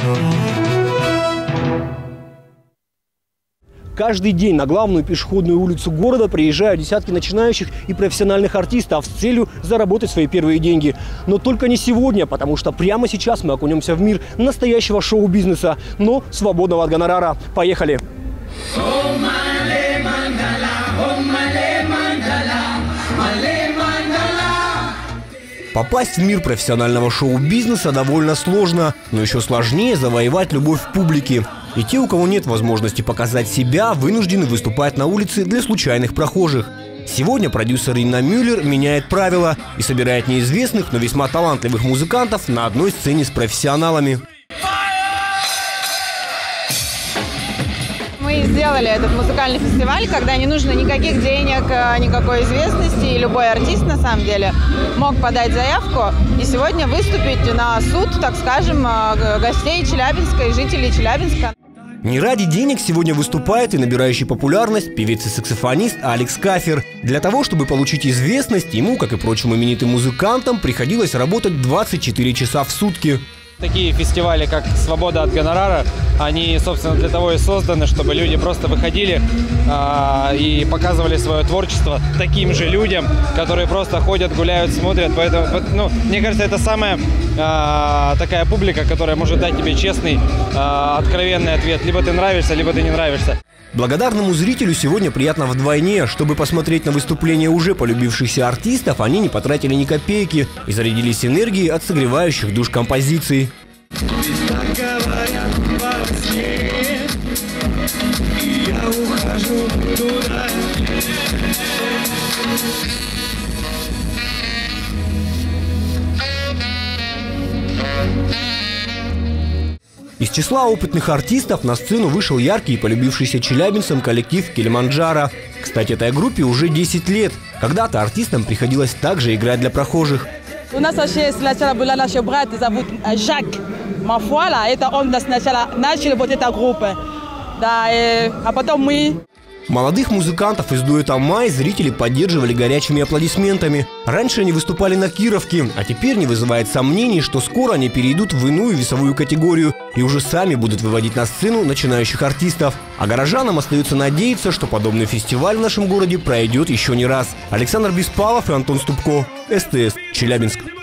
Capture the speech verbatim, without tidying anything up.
Каждый день на главную пешеходную улицу города приезжают десятки начинающих и профессиональных артистов с целью заработать свои первые деньги. Но только не сегодня, потому что прямо сейчас мы окунемся в мир настоящего шоу-бизнеса, но свободного от гонорара. Поехали! Попасть в мир профессионального шоу-бизнеса довольно сложно, но еще сложнее завоевать любовь публики. И те, у кого нет возможности показать себя, вынуждены выступать на улице для случайных прохожих. Сегодня продюсер Инна Мюллер меняет правила и собирает неизвестных, но весьма талантливых музыкантов на одной сцене с профессионалами. Мы сделали этот музыкальный фестиваль, когда не нужно никаких денег, никакой известности. И любой артист, на самом деле, мог подать заявку и сегодня выступить на суд, так скажем, гостей Челябинска и жителей Челябинска. Не ради денег сегодня выступает и набирающий популярность певец и саксофонист Алекс Кафер. Для того, чтобы получить известность, ему, как и прочим именитым музыкантам, приходилось работать двадцать четыре часа в сутки. Такие фестивали, как «Свобода от гонорара», они, собственно, для того и созданы, чтобы люди просто выходили э, и показывали свое творчество таким же людям, которые просто ходят, гуляют, смотрят. Поэтому, ну, мне кажется, это самая э, такая публика, которая может дать тебе честный, э, откровенный ответ. Либо ты нравишься, либо ты не нравишься. Благодарному зрителю сегодня приятно вдвойне. Чтобы посмотреть на выступления уже полюбившихся артистов, они не потратили ни копейки и зарядились энергией от согревающих душ композиций. Из числа опытных артистов на сцену вышел яркий и полюбившийся челябинцам коллектив «Килиманджаро». Кстати, этой группе уже десять лет. Когда-то артистам приходилось также играть для прохожих. У нас вообще сначала была наша брат, зовут Жак. Мафуала, это он сначала начал вот эта группа. Да, и, а потом мы... Молодых музыкантов из дуэта «Май» зрители поддерживали горячими аплодисментами. Раньше они выступали на Кировке, а теперь не вызывает сомнений, что скоро они перейдут в иную весовую категорию и уже сами будут выводить на сцену начинающих артистов. А горожанам остается надеяться, что подобный фестиваль в нашем городе пройдет еще не раз. Александр Беспалов и Антон Ступко. СТС. Челябинск.